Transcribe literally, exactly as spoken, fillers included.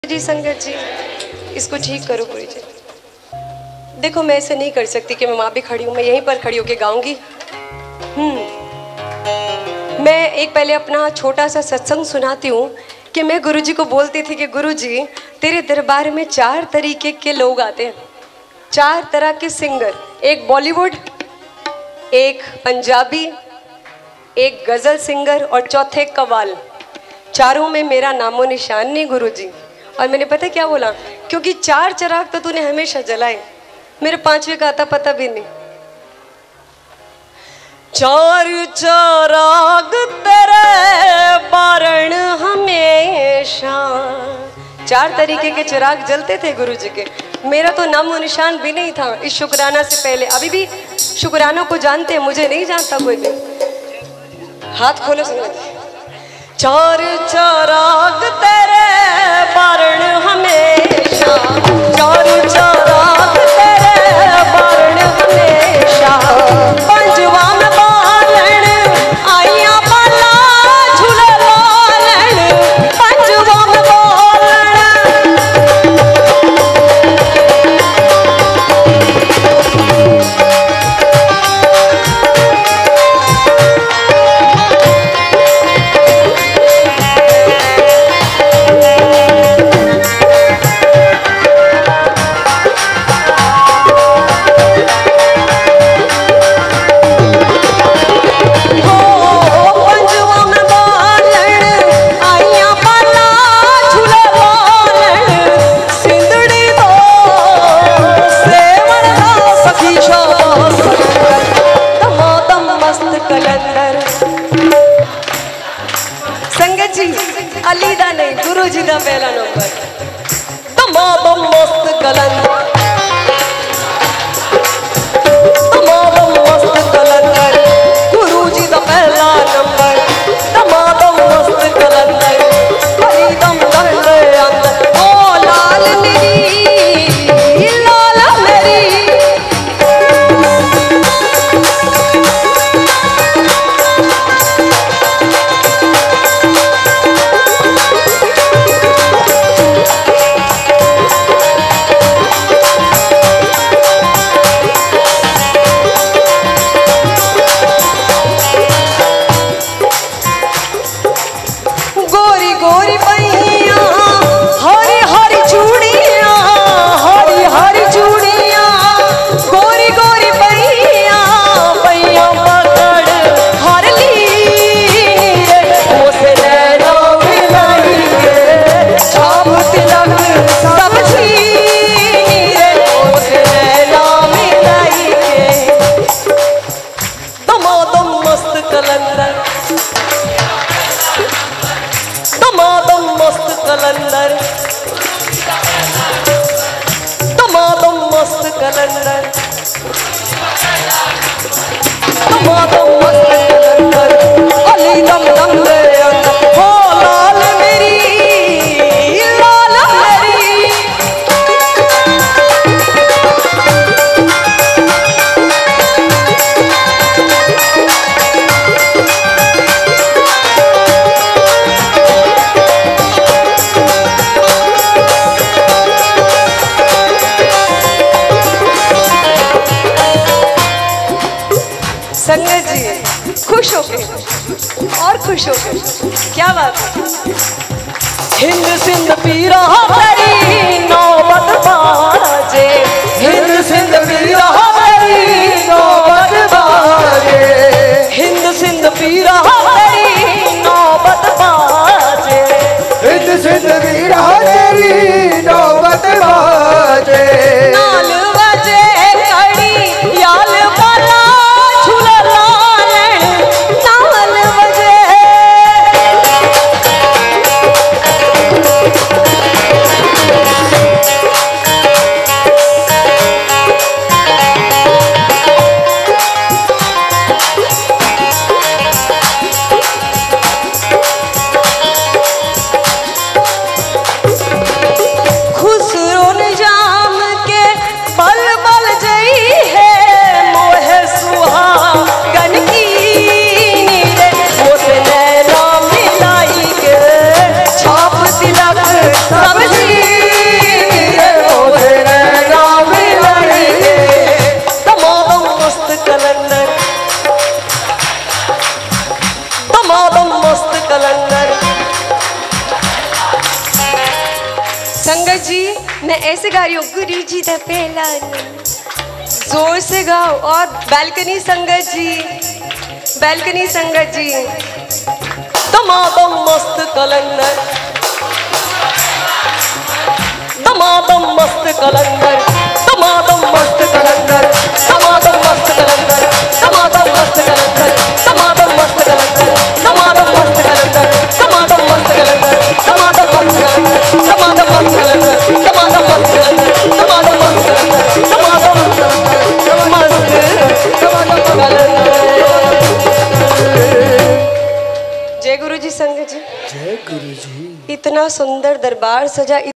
जी संगत जी, इसको ठीक करो गुरु जी। देखो मैं ऐसे नहीं कर सकती कि मैं वहाँ भी खड़ी हूँ, मैं यहीं पर खड़ी होके गाऊंगी। हम्म मैं एक पहले अपना छोटा सा सत्संग सुनाती हूँ कि मैं गुरु जी को बोलती थी कि गुरु जी तेरे दरबार में चार तरीके के लोग आते हैं, चार तरह के सिंगर, एक बॉलीवुड, एक पंजाबी, एक गज़ल सिंगर और चौथे कव्वाल। चारों में मेरा नामो निशान नहीं गुरु जी। और मैंने पता क्या बोला, क्योंकि चार चिराग तो तूने हमेशा जलाए, मेरे पांचवे का आता पता भी नहीं। चार चिराग तेरे बारण हमेशा, चार तरीके के चिराग जलते थे गुरु जी के, मेरा तो नामो निशान भी नहीं था इस शुक्राना से पहले। अभी भी शुक्राना को जानते हैं, मुझे नहीं जानता कोई भी। हाथ खोलो सुनो। चार चिराग तेरे बारण हमेशा, चार चिराग तेरे बारण हमेशा, पंजवा में बालन आइया बाला झूले बालन, पंजवा में अली दा नहीं, गुरु जी दा पहला नंबर। तमाम मस्त कलंदर, तमाम मस्त कलंदर, गुरु जी दा पहला नंबर। तमाम मस्त कलंदर, हरी दम दम दे अंदर, ओ लाल मेरी लाल मेरी, संगत जी खुश संगत जी मैं ऐसे गा रही हूँ, गुरु जी दा पहला जोर से गाओ। और बैल्कनी संगत जी, बैल्कनी संगत जी, दमादम मस्त कलंदर, दमादम मस्त कलंदर, दमादम मस्त कलंदर, दमादम मस्त कलंदर, दमादम मस्त कलंदर, दमादम मस्त कलंदर, दमादम मस्त कलंदर, दमादम मस्त कलंदर, दमादम मस्त कलंदर, दमादम मस्त कलंदर, दमादम मस्त कलंदर, दमादम मस्त कलंदर, दमादम मस्त कलंदर। जय गुरु जी संगत जी, जय गुरु जी। इतना सुंदर दरबार सजा।